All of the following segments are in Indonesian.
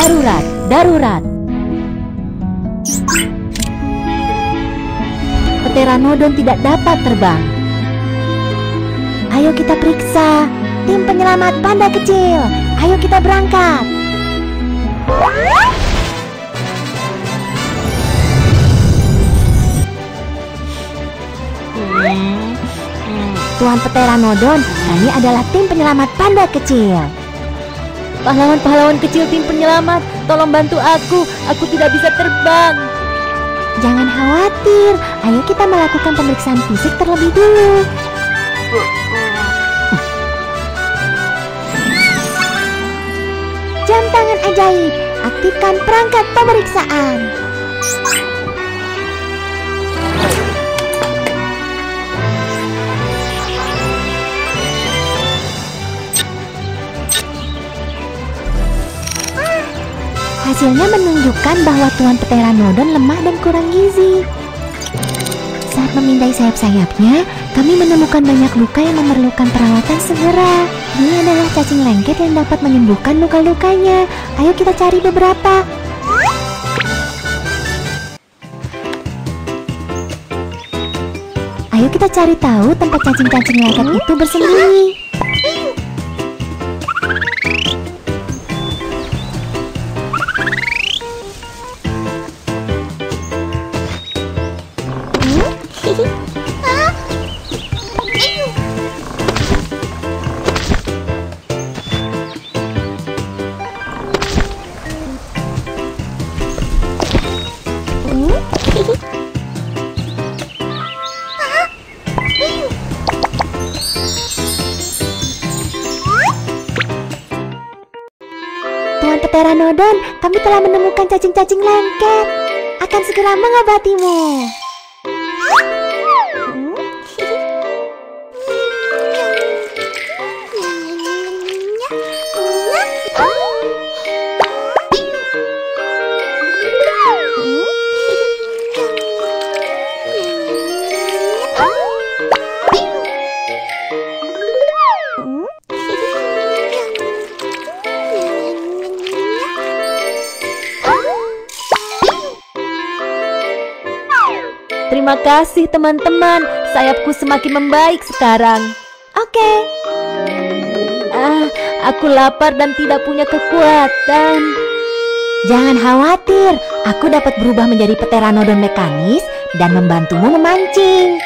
Darurat, darurat. Pteranodon tidak dapat terbang. Ayo kita periksa. Tim penyelamat panda kecil, ayo kita berangkat. Tuan Pteranodon, kami adalah tim penyelamat panda kecil. Pahlawan-pahlawan kecil tim penyelamat, tolong bantu aku tidak bisa terbang. Jangan khawatir, ayo kita melakukan pemeriksaan fisik terlebih dulu. Jam tangan ajaib, aktifkan perangkat pemeriksaan. Hasilnya menunjukkan bahwa Tuan Pteranodon lemah dan kurang gizi. Saat memindai sayap-sayapnya, kami menemukan banyak luka yang memerlukan perawatan segera. Ini adalah cacing lengket yang dapat menyembuhkan luka-lukanya. Ayo kita cari beberapa. Ayo kita cari tahu tempat cacing-cacing lengket itu bersembunyi. Tuan Pteranodon, kami telah menemukan cacing-cacing lengket. Akan segera mengobatimu. Terima kasih teman-teman, sayapku semakin membaik sekarang. Oke. Aku lapar dan tidak punya kekuatan. Jangan khawatir, aku dapat berubah menjadi Pteranodon mekanis dan membantumu memancing.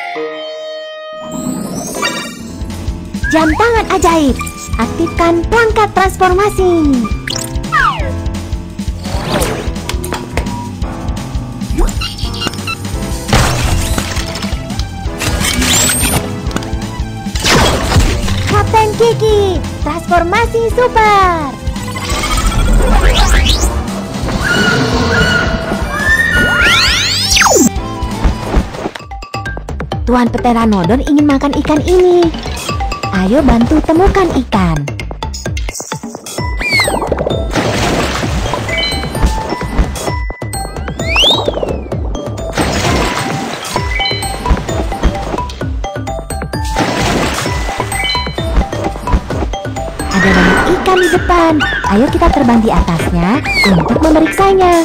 Jam tangan ajaib, aktifkan perangkat transformasi. Kapten Kiki, transformasi super. Tuan Pteranodon ingin makan ikan ini. Ayo bantu temukan ikan. Ada banyak ikan di depan. Ayo kita terbang di atasnya untuk memeriksanya.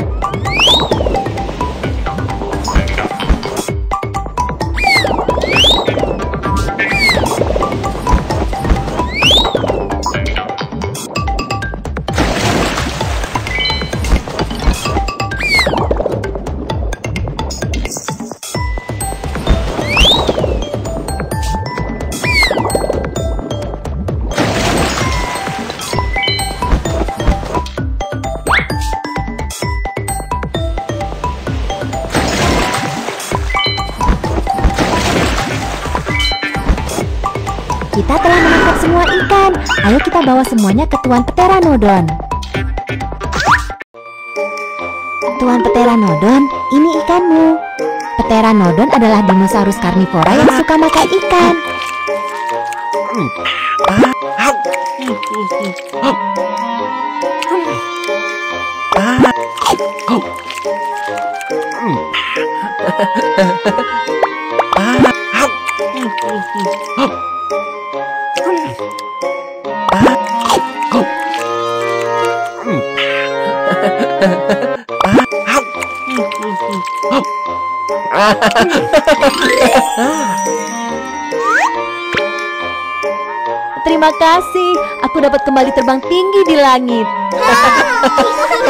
Kita telah menangkap semua ikan. Ayo kita bawa semuanya ke Tuan Pteranodon. Tuan Pteranodon, ini ikanmu. Pteranodon adalah dinosaurus karnivora yang suka makan ikan. Terima kasih, aku dapat kembali terbang tinggi di langit.